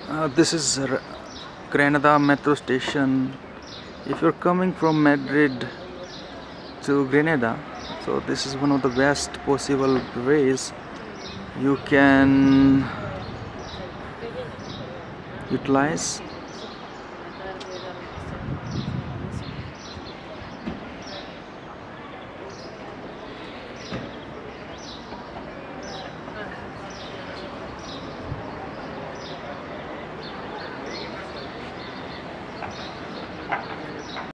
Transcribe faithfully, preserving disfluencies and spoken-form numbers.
Uh, this is R- Granada metro station. If you're coming from Madrid to Granada, so this is one of the best possible ways you can utilize.